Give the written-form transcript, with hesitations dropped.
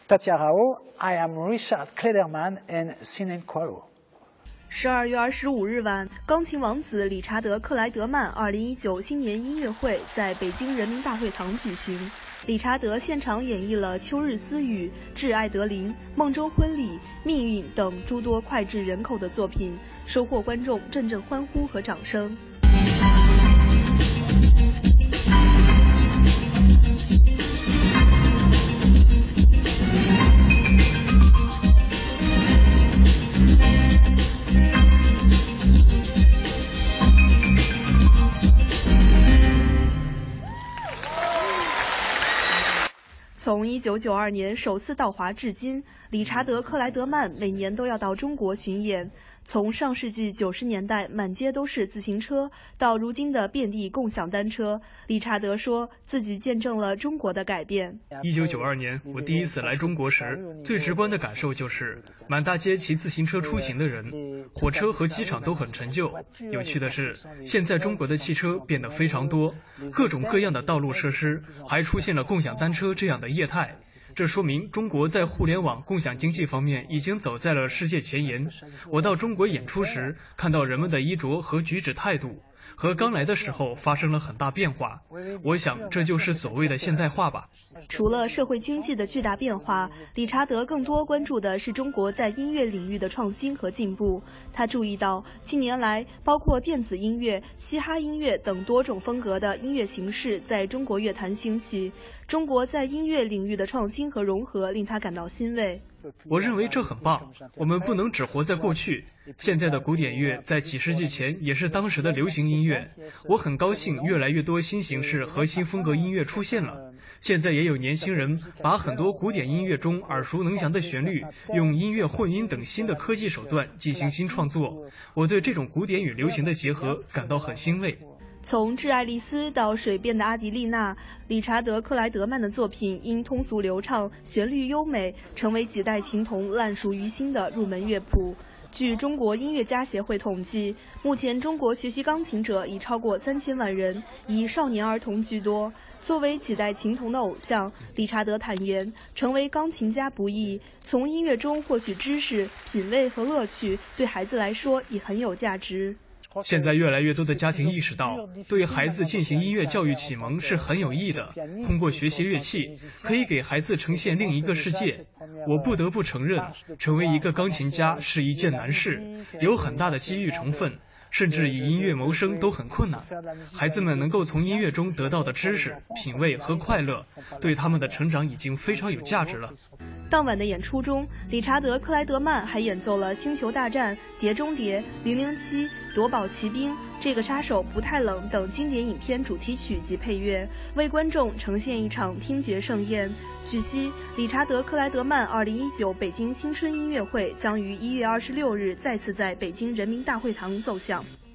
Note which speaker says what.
Speaker 1: 大家好 ，I am Richard Klederman and Sinan Quaro。
Speaker 2: 12月25日晚，钢琴王子理查德·克莱德曼2019新年音乐会在北京人民大会堂举行。理查德现场演绎了《秋日私语》《致爱德琳》《梦中婚礼》《命运》等诸多脍炙人口的作品，收获观众阵阵欢呼和掌声。从1992年首次到华至今，理查德·克莱德曼每年都要到中国巡演。从上世纪90年代满街都是自行车，到如今的遍地共享单车，理查德说自己见证了中国的改变。
Speaker 3: 1992年，我第一次来中国时，最直观的感受就是满大街骑自行车出行的人，火车和机场都很陈旧。有趣的是，现在中国的汽车变得非常多，各种各样的道路设施，还出现了共享单车这样的业态。这说明中国在互联网共享经济方面已经走在了世界前沿。我到中国演出时，看到人们的衣着和举止态度和刚来的时候发生了很大变化。我想这就是所谓的现代化吧。
Speaker 2: 除了社会经济的巨大变化，理查德更多关注的是中国在音乐领域的创新和进步。他注意到近年来包括电子音乐、嘻哈音乐等多种风格的音乐形式在中国乐坛兴起，中国在音乐领域的创新和融合令他感到欣慰。
Speaker 3: 我认为这很棒，我们不能只活在过去。现在的古典乐在几世纪前也是当时的流行音乐。我很高兴越来越多新形式和新风格音乐出现了。现在也有年轻人把很多古典音乐中耳熟能详的旋律，用音乐混音等新的科技手段进行新创作。我对这种古典与流行的结合感到很欣慰。
Speaker 2: 从致爱丽丝到水边的阿迪丽娜，理查德·克莱德曼的作品因通俗流畅、旋律优美，成为几代琴童烂熟于心的入门乐谱。据中国音乐家协会统计，目前中国学习钢琴者已超过3000万人，以少年儿童居多。作为几代琴童的偶像，理查德坦言，成为钢琴家不易，从音乐中获取知识、品味和乐趣，对孩子来说也很有价值。
Speaker 3: 现在越来越多的家庭意识到，对孩子进行音乐教育启蒙是很有益的。通过学习乐器，可以给孩子呈现另一个世界。我不得不承认，成为一个钢琴家是一件难事，有很大的机遇成分，甚至以音乐谋生都很困难。孩子们能够从音乐中得到的知识、品味和快乐，对他们的成长已经非常有价值了。
Speaker 2: 当晚的演出中，理查德·克莱德曼还演奏了《星球大战》《碟中谍》《007》《夺宝奇兵》《这个杀手不太冷》等经典影片主题曲及配乐，为观众呈现一场听觉盛宴。据悉，理查德·克莱德曼2019北京新春音乐会将于1月26日再次在北京人民大会堂奏响。